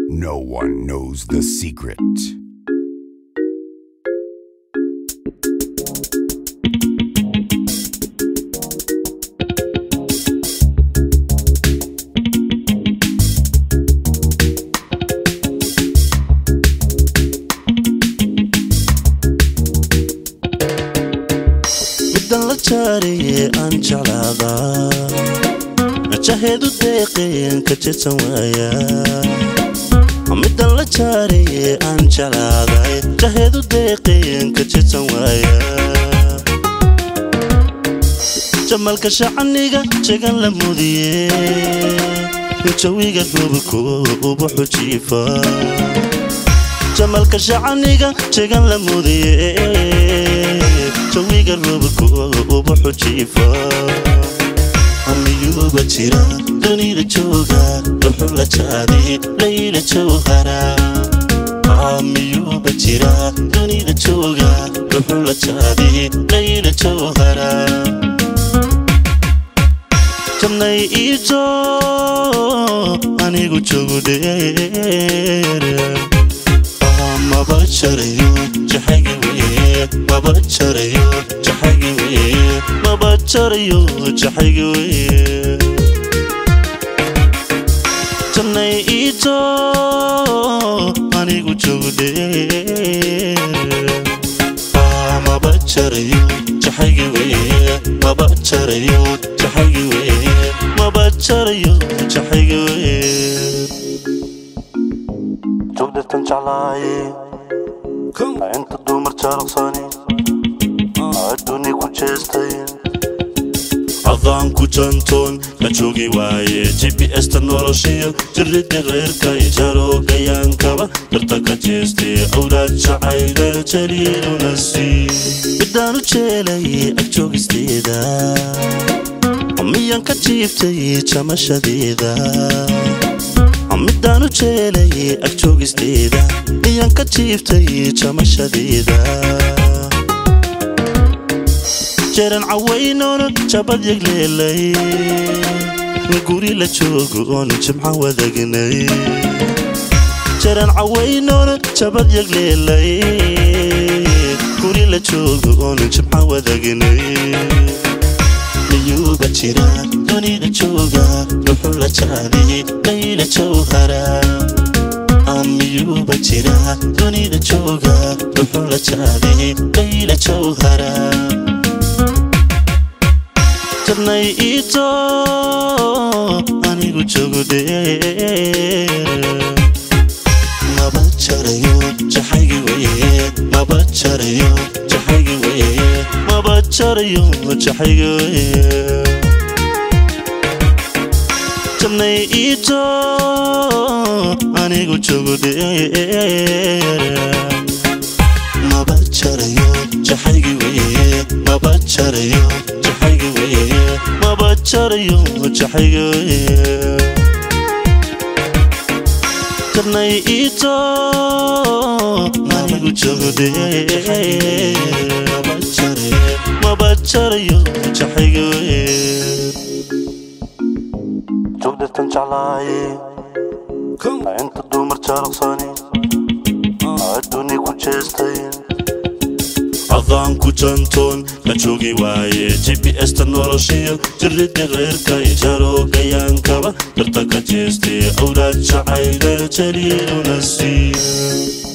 No one knows the secret. Midan la jariye aan jeclaadaa najaheedu deeqeen ka jeedsan waaya midan la jariye aan jeclaadaa najaheedu deeqeen ka jeedsan waaya jamalka shacaniga jegan la mudiye jawiga goobko ubuxu jiifa jamalka shacaniga jegan la mudiye jawiga goobko ubuxu jiifa amiyuuba jira dunida jooga wuxuu la jaaday layla jawhara amiyuuba jira dunida jooga wuxuu la jaaday layla jawhara jannay ijo anigu joogo dheer maba jarayo jaxayga weye maba jarayo jaxayga weye maba jarayo jaxayga weye jannay ijo anigu joogo dheer maba jarayo jaxayga weye maba jarayo jaxayga weye maba jarayo jaxayga weye joogdatan jeclaaye inta dumar jaalaqsani adduuni ku jeestay adaan ku jantoon la joogi waaye GPS-ta noloshiyo jirridda reerka ijaroogayankaba darta ka jeestay awlaad jacayla jaliiluna sii midaan u jeelay ag joogisteeda miyaan ka jiiftay jamashadeeda midaan u jeelay ag joogisteeda miyaan ka jiiftay jamashadeeda jeeran cawaynoona jabad yagleelay guri la joogo oon jimca wadagnay jeeran cawaynoona jabad yagleelay guri la joogo oon jimca wadagnay miyuuba jira dunida jooga wuxuu la jaaday layla jawhara amiyuuba jira dunida jooga wuxuu la jaaday layla jawhara jannay ijo anigu joogo dheer maba jarayo jaxayga weye maba jarayo jaxayga weye maba jarayo jaxayga weye jannay ijo anigu joogo dheer maba jarayo jaxayga weye maba jarayo jaxayga weye maba jarayo jaxayga weye jannay ijo anigu joogo dheer maba jarayo jaxayga weye joogdatan jeclaaye inta dumar jaalaqsani adduuni ku jeestay adaan ku jantoon la joogi waaye GPS-ta noloshiyo jirridda reerka ijaroogayankaba darta ka jeestay awlaad jacayla jaliiluna sii